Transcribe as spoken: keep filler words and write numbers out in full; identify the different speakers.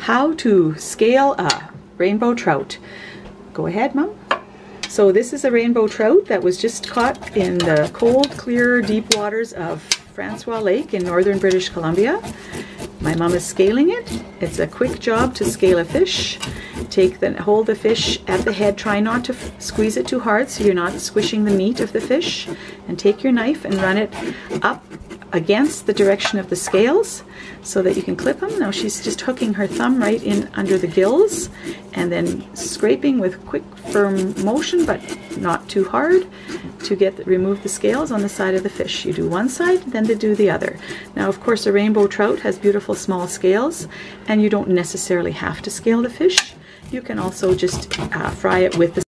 Speaker 1: how to scale a rainbow trout. Go ahead, Mom. So this is a rainbow trout that was just caught in the cold, clear, deep waters of Francois Lake in northern British Columbia. My mom is scaling it. It's a quick job to scale a fish. Take the, hold the fish at the head. Try not to squeeze it too hard so you're not squishing the meat of the fish. And take your knife and run it up against the direction of the scales so that you can clip them. Now she's just hooking her thumb right in under the gills and then scraping with quick, firm motion, but not too hard, to get remove the scales on the side of the fish. You do one side, then to do the other. Now, of course, a rainbow trout has beautiful small scales, and you don't necessarily have to scale the fish. You can also just uh, fry it with the